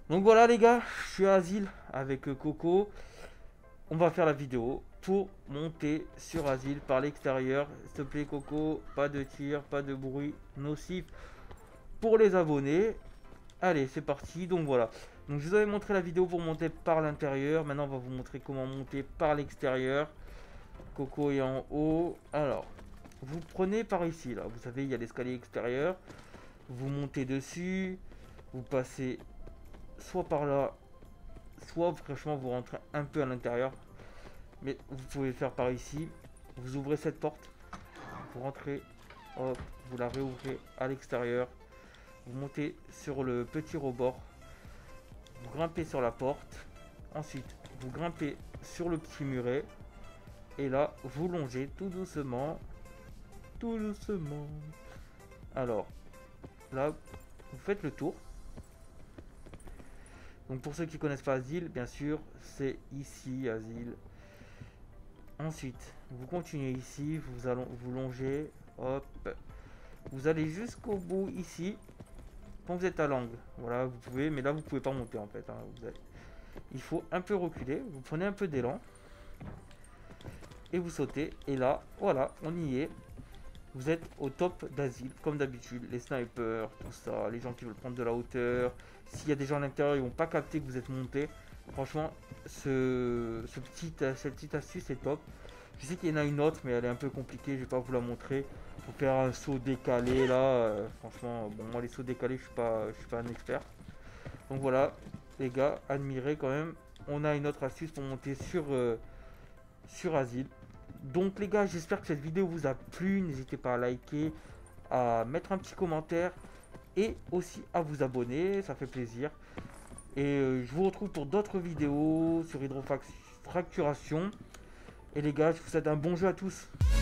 Donc voilà les gars, je suis à Asile avec Coco. On va faire la vidéo pour monter sur Asile par l'extérieur. S'il te plaît Coco, pas de tir, pas de bruit nocif pour les abonnés. Allez, c'est parti. Donc voilà. Donc je vous avais montré la vidéo pour monter par l'intérieur. Maintenant on va vous montrer comment monter par l'extérieur. Coco est en haut. Alors, vous prenez par ici là. Vous savez, il y a l'escalier extérieur. Vous montez dessus. Vous passez soit par là, soit franchement vous rentrez un peu à l'intérieur, mais vous pouvez le faire par ici. Vous ouvrez cette porte, vous rentrez, hop, vous la réouvrez à l'extérieur, vous montez sur le petit rebord, vous grimpez sur la porte, ensuite vous grimpez sur le petit muret, et là vous longez tout doucement, tout doucement. Alors là, vous faites le tour. Donc pour ceux qui connaissent pas Asile, bien sûr, c'est ici Asile. Ensuite, vous continuez ici, vous longez, hop, vous allez jusqu'au bout ici. Quand vous êtes à l'angle, voilà, vous pouvez, mais là vous pouvez pas monter en fait, hein, il faut un peu reculer, vous prenez un peu d'élan et vous sautez. Et là, voilà, on y est. Vous êtes au top d'Asile, comme d'habitude. Les snipers, tout ça, les gens qui veulent prendre de la hauteur. S'il y a des gens à l'intérieur, ils vont pas capter que vous êtes monté. Franchement, cette petite astuce est top. Je sais qu'il y en a une autre, mais elle est un peu compliquée. Je vais pas vous la montrer. Faut faire un saut décalé là. Franchement, bon, moi les sauts décalés, je suis pas un expert. Donc voilà, les gars, admirez quand même. On a une autre astuce pour monter sur Asile. Donc les gars, j'espère que cette vidéo vous a plu. N'hésitez pas à liker, à mettre un petit commentaire et aussi à vous abonner, ça fait plaisir. Et je vous retrouve pour d'autres vidéos sur hydrofracturation. Et les gars, je vous souhaite un bon jeu à tous.